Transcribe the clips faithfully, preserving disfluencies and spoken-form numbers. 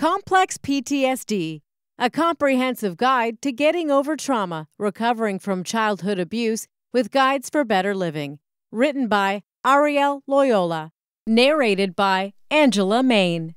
Complex P T S D, a comprehensive guide to getting over trauma, recovering from childhood abuse with guides for better living. Written by Arielle Loyola. Narrated by Angela Main.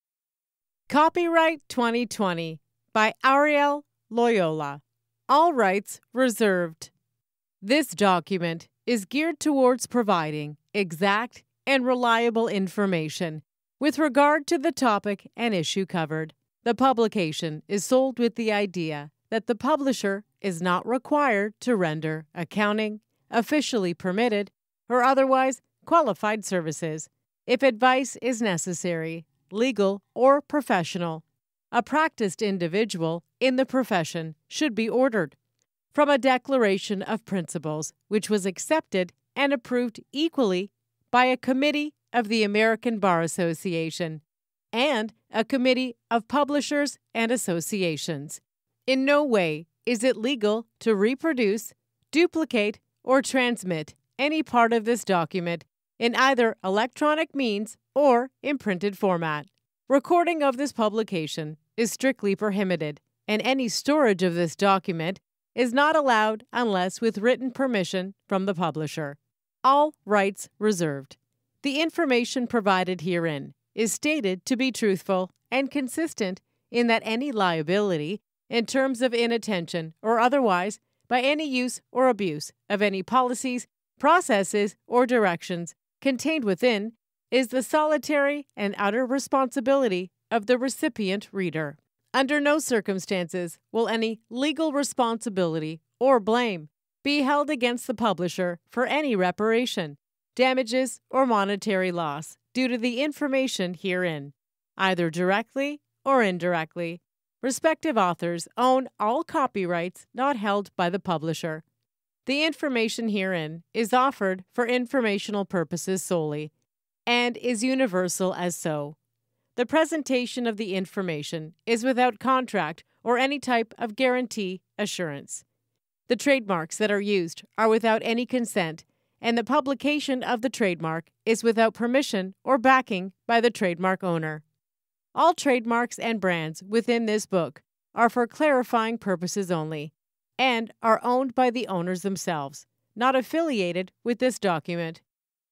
Copyright twenty twenty by Arielle Loyola. All rights reserved. This document is geared towards providing exact and reliable information with regard to the topic and issue covered. The publication is sold with the idea that the publisher is not required to render accounting, officially permitted, or otherwise qualified services. If advice is necessary, legal or professional, a practiced individual in the profession should be ordered from a declaration of principles which was accepted and approved equally by a committee of the American Bar Association and a committee of publishers and associations. In no way is it legal to reproduce, duplicate, or transmit any part of this document in either electronic means or in printed format. Recording of this publication is strictly prohibited, and any storage of this document is not allowed unless with written permission from the publisher. All rights reserved. The information provided herein is stated to be truthful and consistent in that any liability, in terms of inattention or otherwise, by any use or abuse of any policies, processes, or directions contained within, is the solitary and utter responsibility of the recipient reader. Under no circumstances will any legal responsibility or blame be held against the publisher for any reparation, damages, or monetary loss due to the information herein, either directly or indirectly. Respective authors own all copyrights not held by the publisher. The information herein is offered for informational purposes solely and is universal as so. The presentation of the information is without contract or any type of guarantee assurance. The trademarks that are used are without any consent, and the publication of the trademark is without permission or backing by the trademark owner. All trademarks and brands within this book are for clarifying purposes only and are owned by the owners themselves, not affiliated with this document.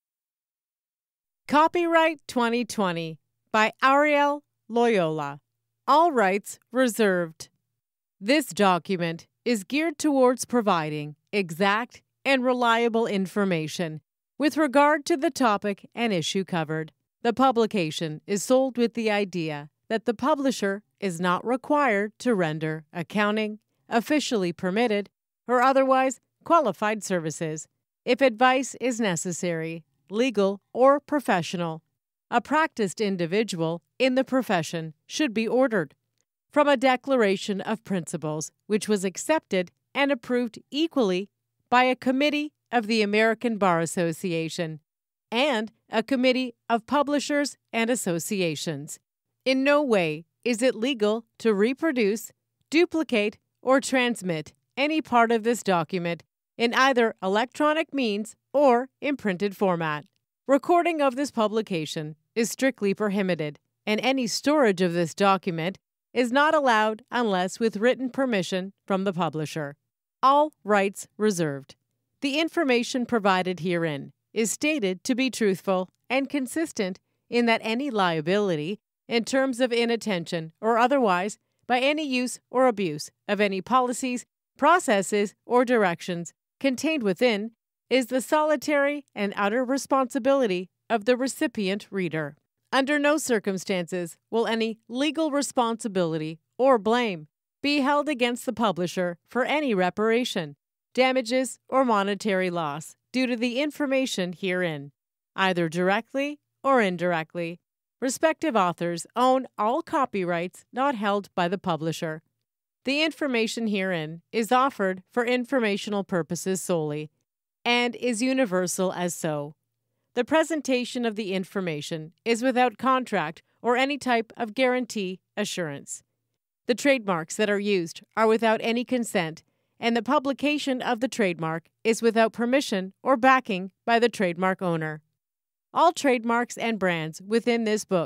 Copyright twenty twenty by Arielle Loyola. All rights reserved. This document is geared towards providing exact and reliable information with regard to the topic and issue covered. The publication is sold with the idea that the publisher is not required to render accounting, officially permitted, or otherwise qualified services. If advice is necessary, legal or professional, a practiced individual in the profession should be ordered from a declaration of principles which was accepted and approved equally by a committee of the American Bar Association and a committee of publishers and associations. In no way is it legal to reproduce, duplicate, or transmit any part of this document in either electronic means or in printed format. Recording of this publication is strictly prohibited, and any storage of this document is not allowed unless with written permission from the publisher. All rights reserved. The information provided herein is stated to be truthful and consistent in that any liability, in terms of inattention or otherwise, by any use or abuse of any policies, processes, or directions contained within, is the solitary and utter responsibility of the recipient reader. Under no circumstances will any legal responsibility or blame be held against the publisher for any reparation, damages, or monetary loss due to the information herein, either directly or indirectly. Respective authors own all copyrights not held by the publisher. The information herein is offered for informational purposes solely and is universal as so. The presentation of the information is without contract or any type of guarantee assurance. The trademarks that are used are without any consent, and the publication of the trademark is without permission or backing by the trademark owner. All trademarks and brands within this book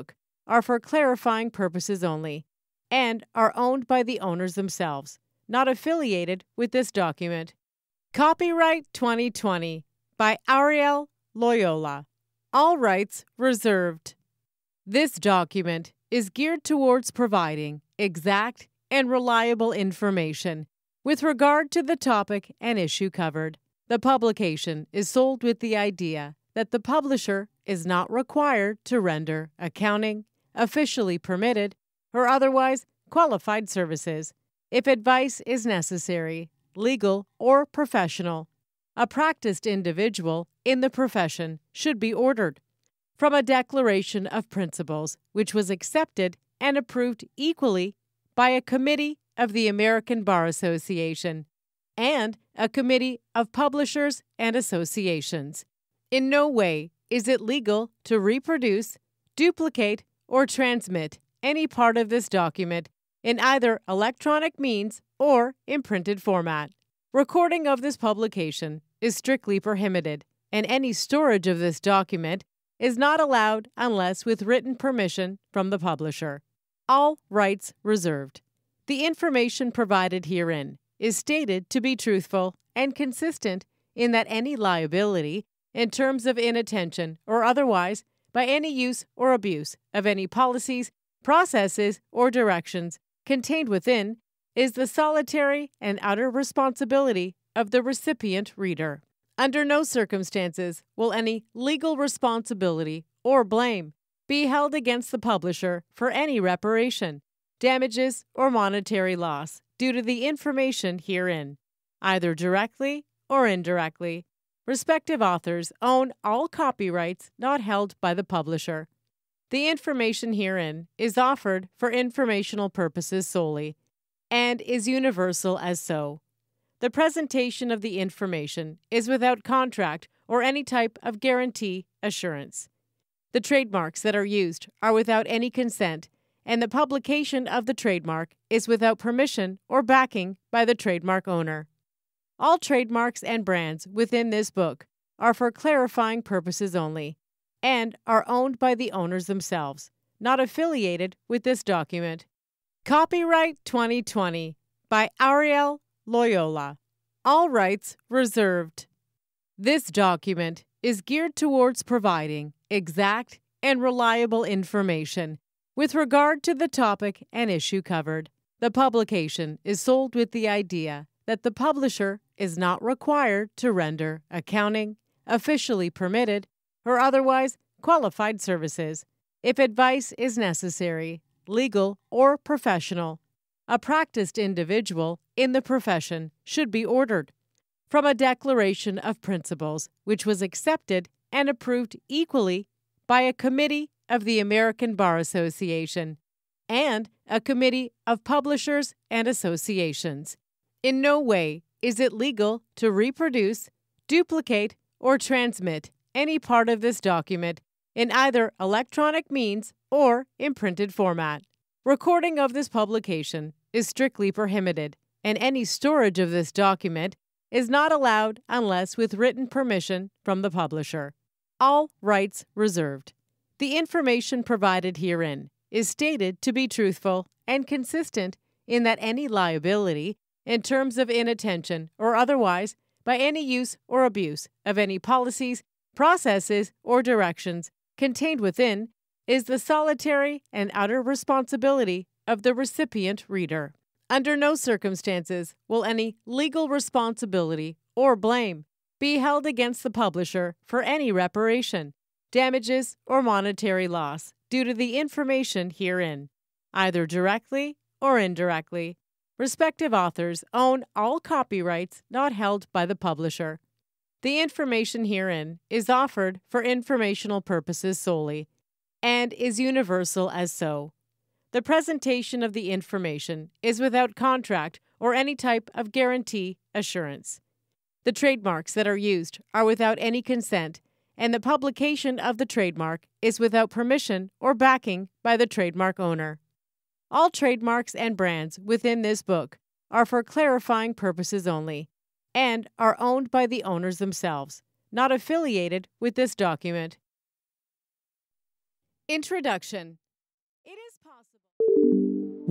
are for clarifying purposes only and are owned by the owners themselves, not affiliated with this document. Copyright twenty twenty by Arielle Loyola. All rights reserved. This document is geared towards providing exact and reliable information with regard to the topic and issue covered. The publication is sold with the idea that the publisher is not required to render accounting, officially permitted, or otherwise qualified services. If advice is necessary, legal or professional, a practiced individual in the profession should be ordered from a declaration of principles which was accepted and approved equally by a committee of the American Bar Association and a committee of publishers and associations. In no way is it legal to reproduce, duplicate, or transmit any part of this document in either electronic means or in printed format. Recording of this publication is strictly prohibited, and any storage of this document is not allowed unless with written permission from the publisher. All rights reserved. The information provided herein is stated to be truthful and consistent in that any liability in terms of inattention or otherwise by any use or abuse of any policies, processes, or directions contained within is the solitary and utter responsibility of the recipient reader. Under no circumstances will any legal responsibility or blame be held against the publisher for any reparation, damages, or monetary loss due to the information herein, either directly or indirectly. Respective authors own all copyrights not held by the publisher. The information herein is offered for informational purposes solely and is universal as so. The presentation of the information is without contract or any type of guarantee assurance. The trademarks that are used are without any consent, and the publication of the trademark is without permission or backing by the trademark owner. All trademarks and brands within this book are for clarifying purposes only and are owned by the owners themselves, not affiliated with this document. Copyright twenty twenty by Arielle Loyola. All rights reserved. This document is geared towards providing exact and reliable information with regard to the topic and issue covered. The publication is sold with the idea that the publisher is not required to render accounting, officially permitted, or otherwise qualified services. If advice is necessary, legal or professional, a practiced individual in the profession should be ordered from a declaration of principles which was accepted and approved equally by a committee of the American Bar Association and a committee of publishers and associations. In no way is it legal to reproduce, duplicate, or transmit any part of this document in either electronic means or in printed format. Recording of this publication is strictly prohibited, and any storage of this document is not allowed unless with written permission from the publisher. All rights reserved. The information provided herein is stated to be truthful and consistent in that any liability in terms of inattention or otherwise by any use or abuse of any policies, processes, or directions contained within is the solitary and utter responsibility of the recipient reader. Under no circumstances will any legal responsibility or blame be held against the publisher for any reparation, damages, or monetary loss due to the information herein, either directly or indirectly. Respective authors own all copyrights not held by the publisher. The information herein is offered for informational purposes solely and is universal as so. The presentation of the information is without contract or any type of guarantee assurance. The trademarks that are used are without any consent, and the publication of the trademark is without permission or backing by the trademark owner. All trademarks and brands within this book are for clarifying purposes only and are owned by the owners themselves, not affiliated with this document. Introduction.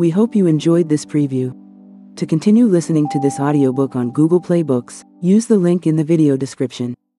We hope you enjoyed this preview. To continue listening to this audiobook on Google Play Books, use the link in the video description.